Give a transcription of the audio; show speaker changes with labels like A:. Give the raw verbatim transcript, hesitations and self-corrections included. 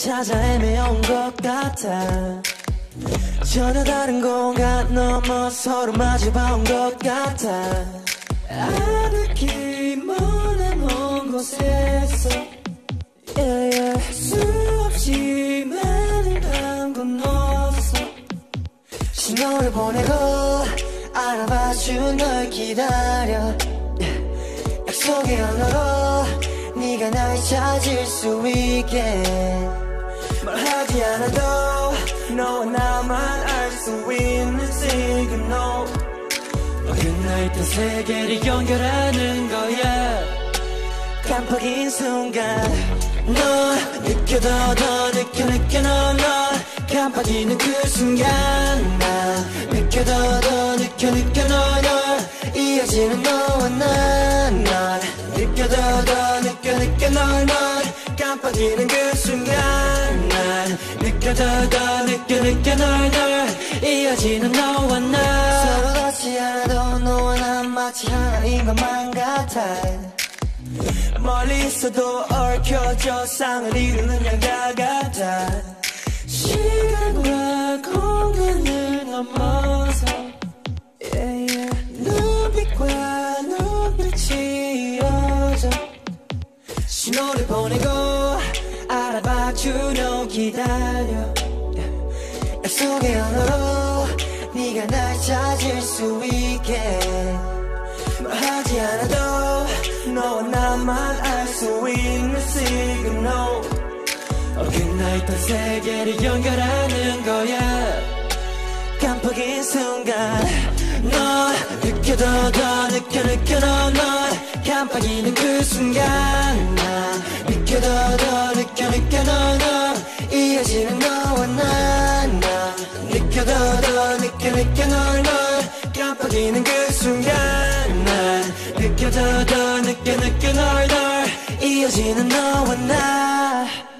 A: 찾아 헤매온 것 같아. 전혀 다른 공간 넘어 서로 마주봐온 것 같아. 아득히 머나먼 곳에서 yeah, yeah. 수없이 많은 밤 건너서 신호를 보내고 알아봐준 널 기다려. 약속의 언어로 네가 날 찾을 수 있게 말하지 않아도 너와 나만 알 수 있는 시그널. 어긋나 있던 세계를 연결하는 거야. 깜빡인 순간 널 느껴도 더 느껴 느껴 널 깜빡이는 그 순간 나 느껴도 더 느껴 느껴 널 널 이어지는 너와 난 널 느껴도 더 느껴 느껴 널 널 깜빡이는 그 순간 난 느껴도 더 느껴 느껴 널 널 이어지는 너와 나 서로 닿지 않아도 너와 난 마치 하나인 것만 같아. 멀리서도 얽혀져 상을 이루는 양가 같아. 시간과 공간을 넘어서 yeah, yeah. 눈빛과 눈빛이 이어져 신호를 보내고 알아봐주려 기다려. 약속의 언어로 네가 날 찾을 수 있게 말하지 않아도 너와 나만 알 수 있는 시그널. 어긋나 있던 세계를 연결하는 거야. 깜빡인 순간 널 느껴도 더 느껴 느껴 널 널 깜빡이는 그 순간 나 느껴도 더 느껴 느껴 널 널 이어지는 너와 난 나 느껴도 더 느껴 느껴 널 널 깜빡이는 그 순간 난 느껴도 더 느껴 느껴 널 널 이어지는 너와 나